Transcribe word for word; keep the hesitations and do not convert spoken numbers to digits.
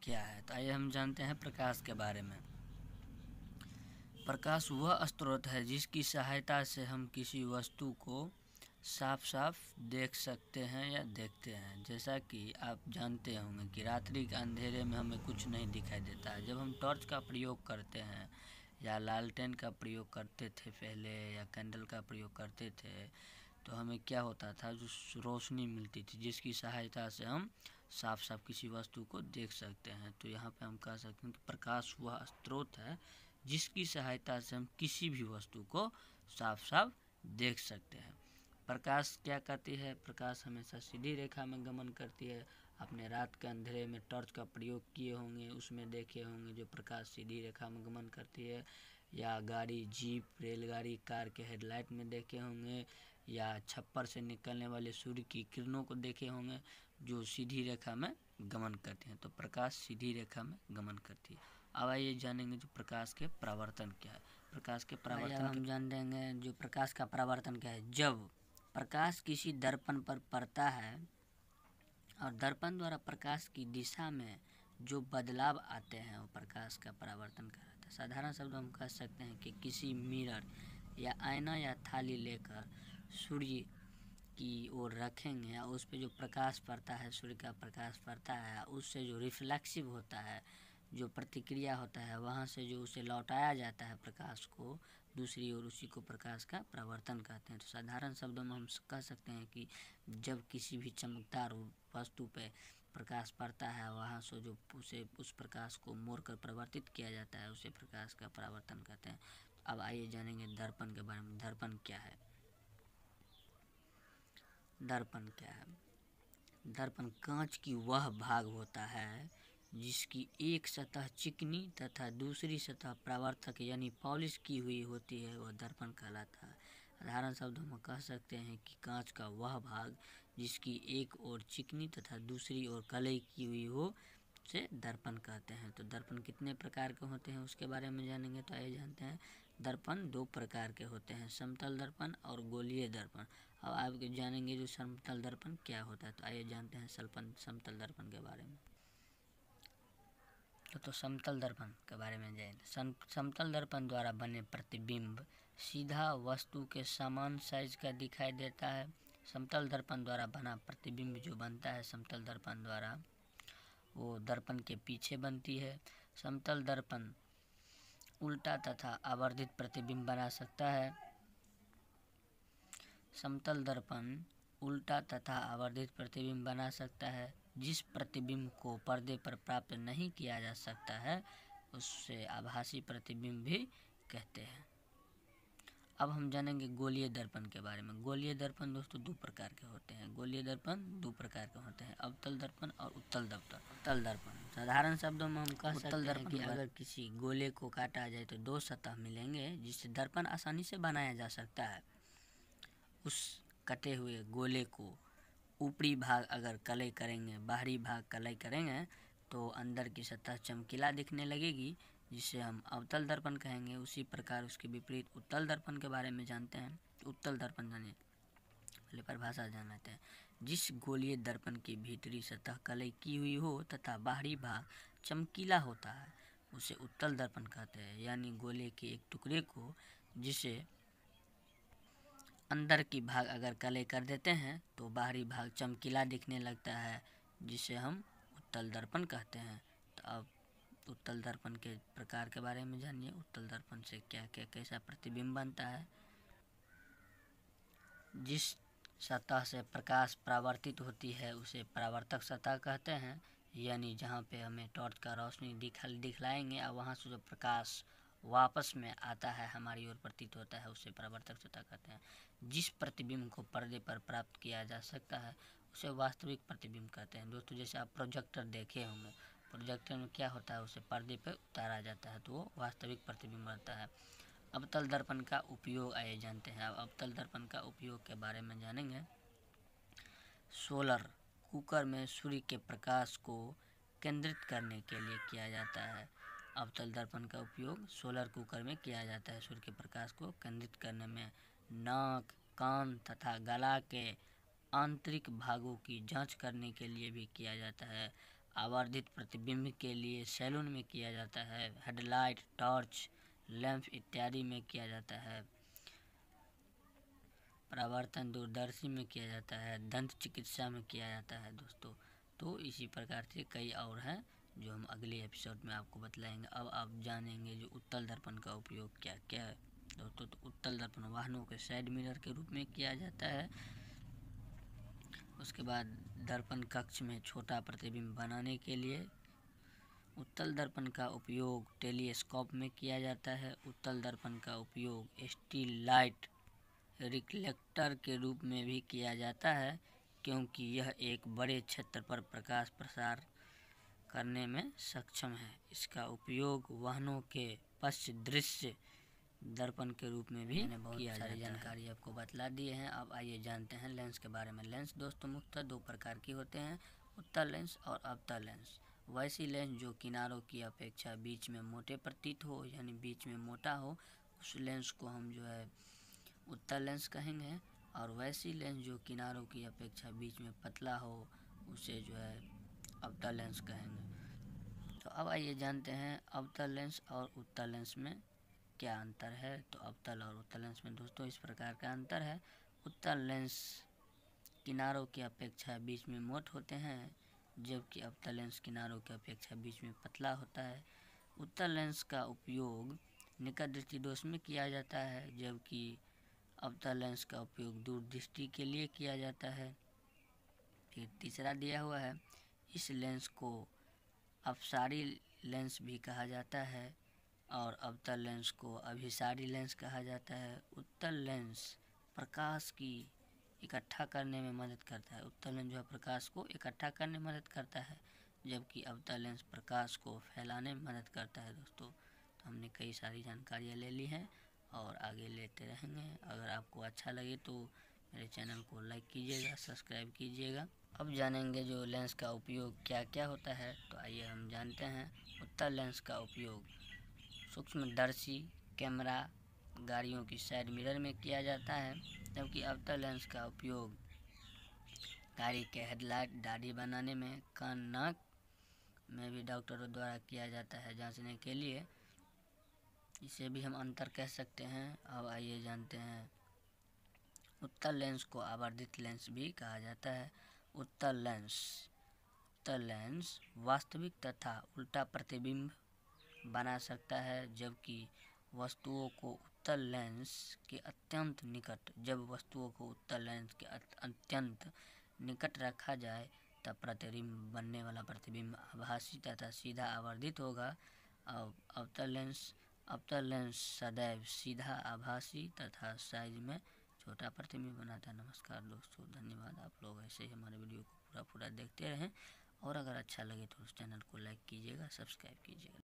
क्या है? तो आइए हम जानते हैं प्रकाश के बारे में। प्रकाश वह स्रोत है जिसकी सहायता से हम किसी वस्तु को साफ साफ देख सकते हैं या देखते हैं। जैसा कि आप जानते होंगे कि रात्रि के अंधेरे में हमें कुछ नहीं दिखाई देता है। जब हम टॉर्च का प्रयोग करते हैं या लालटेन का प्रयोग करते थे पहले, या कैंडल का प्रयोग करते थे, तो हमें क्या होता था, जो रोशनी मिलती थी जिसकी सहायता से हम साफ साफ किसी वस्तु को देख सकते हैं। तो यहाँ पे हम कह सकते हैं कि प्रकाश वह स्रोत है जिसकी सहायता से हम किसी भी वस्तु को साफ साफ देख सकते हैं। प्रकाश क्या करती है? प्रकाश हमेशा सीधी रेखा में गमन करती है। आपने रात के अंधेरे में टॉर्च का प्रयोग किए होंगे, उसमें देखे होंगे जो प्रकाश सीधी रेखा में गमन करती है। या गाड़ी, जीप, रेलगाड़ी, कार के हेडलाइट में देखे होंगे, या छप्पर से निकलने वाले सूर्य की किरणों को देखे होंगे जो सीधी रेखा में गमन करती हैं। तो प्रकाश सीधी रेखा में गमन करती है। अब आइए जानेंगे जो प्रकाश के परावर्तन क्या है। प्रकाश के परावर्तन हम जान देंगे जो प्रकाश का परावर्तन क्या है। जब प्रकाश किसी दर्पण पर पड़ता है और दर्पण द्वारा प्रकाश की दिशा में जो बदलाव आते हैं वो प्रकाश का परावर्तन कहलाता है। साधारण शब्द हम कह सकते हैं कि किसी मिरर या आईना या थाली लेकर सूर्य की ओर रखेंगे और उस पर जो प्रकाश पड़ता है, सूर्य का प्रकाश पड़ता है, उससे जो रिफ्लेक्सिव होता है, जो प्रतिक्रिया होता है, वहाँ से जो उसे लौटाया जाता है प्रकाश को दूसरी ओर, उसी को प्रकाश का परावर्तन कहते हैं। तो साधारण शब्दों में हम कह सकते हैं कि जब किसी भी चमकदार वस्तु पे प्रकाश पड़ता है, वहाँ से जो उसे उस प्रकाश को मोड़ कर परिवर्तित किया जाता है, उसे प्रकाश का परावर्तन कहते हैं। अब आइए जानेंगे दर्पण के बारे में। दर्पण क्या है? दर्पण क्या है? दर्पण कांच की वह भाग होता है जिसकी एक सतह चिकनी तथा दूसरी सतह परावर्तक यानी पॉलिश की हुई होती है, वह दर्पण कहलाता है। साधारण शब्दों में कह सकते हैं कि कांच का वह भाग जिसकी एक ओर चिकनी तथा दूसरी ओर कलई की हुई हो से दर्पण कहते हैं। तो दर्पण कितने प्रकार के होते हैं उसके बारे में जानेंगे। तो आइए जानते हैं। दर्पण दो प्रकार के होते हैं, समतल दर्पण और गोलीय दर्पण। अब आप जानेंगे जो समतल दर्पण क्या होता है। तो आइए जानते हैं सल्पन समतल दर्पण के बारे में। तो, तो समतल दर्पण के बारे में जानेंगे। समतल दर्पण द्वारा बने प्रतिबिंब सीधा वस्तु के समान साइज का दिखाई देता है। समतल दर्पण द्वारा बना प्रतिबिंब जो बनता है समतल दर्पण द्वारा, वो दर्पण के पीछे बनती है। समतल दर्पण उल्टा तथा आवर्धित प्रतिबिंब बना सकता है। समतल दर्पण उल्टा तथा आवर्धित प्रतिबिंब बना सकता है। जिस प्रतिबिंब को पर्दे पर प्राप्त नहीं किया जा सकता है उससे आभासी प्रतिबिंब भी कहते हैं। अब हम जानेंगे गोलीय दर्पण के बारे में। गोलीय दर्पण दोस्तों दो प्रकार के होते हैं। गोलीय दर्पण दो प्रकार के होते हैं, अवतल दर्पण और उत्तल दर्पण। उत्तल दर्पण साधारण शब्दों में हम कह सकते हैं कि अगर किसी गोले को काटा जाए तो दो सतह मिलेंगे जिससे दर्पण आसानी से बनाया जा सकता है। उस कटे हुए गोले को ऊपरी भाग अगर कलई करेंगे, बाहरी भाग कलई करेंगे तो अंदर की सतह चमकीला दिखने लगेगी, जिसे हम अवतल दर्पण कहेंगे। उसी प्रकार उसके विपरीत उत्तल दर्पण के बारे में जानते हैं। उत्तल दर्पण जानिए, पहले परिभाषा जान लेते हैं। जिस गोलीय दर्पण की भीतरी सतह कलई की हुई हो तथा बाहरी भाग चमकीला होता है उसे उत्तल दर्पण कहते हैं। यानी गोले के एक टुकड़े को जिसे अंदर की भाग अगर कलई कर देते हैं तो बाहरी भाग चमकीला दिखने लगता है, जिसे हम उत्तल दर्पण कहते हैं। तो अब उत्तल दर्पण के प्रकार के बारे में जानिए। उत्तल दर्पण से क्या क्या कैसा प्रतिबिंब बनता है। जिस सतह से प्रकाश परावर्तित होती है उसे परावर्तक सतह कहते हैं। यानी जहाँ पे हमें टॉर्च का रोशनी दिखा दिखलाएंगे और वहाँ से जो प्रकाश वापस में आता है हमारी ओर प्रतीत होता है उसे परावर्तक सतह कहते हैं। जिस प्रतिबिंब को पर्दे पर प्राप्त किया जा सकता है उसे वास्तविक प्रतिबिंब कहते हैं। दोस्तों जैसे आप प्रोजेक्टर देखे होंगे, प्रोजेक्टर में क्या होता है, उसे पर्दे पर उतारा जाता है तो वो वास्तविक प्रतिबिंब बनता है। अवतल दर्पण का उपयोग आइए जानते हैं। अब अवतल दर्पण का उपयोग के बारे में जानेंगे। सोलर कुकर में सूर्य के प्रकाश को केंद्रित करने के लिए किया जाता है। अवतल दर्पण का उपयोग सोलर कुकर में किया जाता है सूर्य के प्रकाश को केंद्रित करने में। नाक, कान तथा गला के आंतरिक भागों की जांच करने के लिए भी किया जाता है। आवर्धित प्रतिबिंब के लिए सैलून में किया जाता है, हेडलाइट, टॉर्च, लैंप इत्यादि में किया जाता है, परावर्तन दूरदर्शी में किया जाता है, दंत चिकित्सा में किया जाता है दोस्तों। तो इसी प्रकार से कई और हैं जो हम अगले एपिसोड में आपको बतलाएंगे। अब आप जानेंगे जो उत्तल दर्पण का उपयोग क्या क्या है दोस्तों। तो उत्तल दर्पण वाहनों के साइड मिरर के रूप में किया जाता है। उसके बाद दर्पण कक्ष में छोटा प्रतिबिंब बनाने के लिए उत्तल दर्पण का उपयोग टेलीस्कोप में किया जाता है। उत्तल दर्पण का उपयोग स्टील लाइट रिफ्लेक्टर के रूप में भी किया जाता है, क्योंकि यह एक बड़े क्षेत्र पर प्रकाश प्रसार करने में सक्षम है। इसका उपयोग वाहनों के पश्च दृश्य दर्पण के रूप में भी बहुत किया सारी जानकारी आपको बतला दिए हैं। अब आइए जानते हैं लेंस के बारे में। लेंस दोस्तों मुख्यतः दो प्रकार की होते हैं, उत्तल लेंस और अवतल लेंस। वैसी लेंस जो किनारों की अपेक्षा बीच में मोटे प्रतीत हो, यानी बीच में मोटा हो, उस लेंस को हम जो है उत्तल लेंस कहेंगे। और वैसी लेंस जो किनारों की अपेक्षा बीच में पतला हो, उसे जो है अवतल लेंस कहेंगे। तो अब आइए जानते हैं अवतल लेंस और उत्तल लेंस में क्या अंतर है। तो अवतल और उत्तल लेंस में दोस्तों इस प्रकार का अंतर है। उत्तल लेंस किनारों की अपेक्षा बीच में मोट होते हैं, जबकि अवतल लेंस किनारों की अपेक्षा बीच में पतला होता है। उत्तल लेंस का उपयोग निकट दृष्टि दोष में किया जाता है, जबकि अवतल लेंस का उपयोग दूर दृष्टि के लिए किया जाता है। फिर तीसरा दिया हुआ है, इस लेंस को अपसारी लेंस भी कहा जाता है और अवतल लेंस को अभिसारी लेंस कहा जाता है। उत्तल लेंस प्रकाश की इकट्ठा करने में मदद करता है। उत्तल लेंस जो है प्रकाश को इकट्ठा करने में मदद करता है, जबकि अवतल लेंस प्रकाश को फैलाने में मदद करता है दोस्तों। तो हमने कई सारी जानकारियाँ ले ली हैं और आगे लेते रहेंगे। अगर आपको अच्छा लगे तो मेरे चैनल को लाइक कीजिएगा, सब्सक्राइब कीजिएगा। अब जानेंगे जो लेंस का उपयोग क्या क्या होता है। तो आइए हम जानते हैं। उत्तल लेंस का उपयोग सूक्ष्मदर्शी कैमरा, गाड़ियों की साइड मिरर में किया जाता है, जबकि अवतल लेंस का उपयोग गाड़ी के हेडलाइट, दाढ़ी बनाने में, कान नाक में भी डॉक्टरों द्वारा किया जाता है जांचने के लिए। इसे भी हम अंतर कह सकते हैं। अब आइए जानते हैं उत्तल लेंस को आवर्धित लेंस भी कहा जाता है। उत्तल लेंस उत्तल लेंस वास्तविक तथा उल्टा प्रतिबिंब बना सकता है, जबकि वस्तुओं को उत्तल लेंस के अत्यंत निकट जब वस्तुओं को उत्तल लेंस के अत्यंत निकट रखा जाए तब प्रतिबिंब बनने वाला प्रतिबिंब आभासी तथा सीधा आवर्धित होगा। अब अवतल लेंस अवतल लेंस सदैव सीधा, आभासी तथा साइज में छोटा प्रतिबिंब बनाता है। नमस्कार दोस्तों, धन्यवाद। आप लोग ऐसे ही हमारे वीडियो को पूरा पूरा देखते रहें और अगर अच्छा लगे तो उस चैनल को लाइक कीजिएगा, सब्सक्राइब कीजिएगा।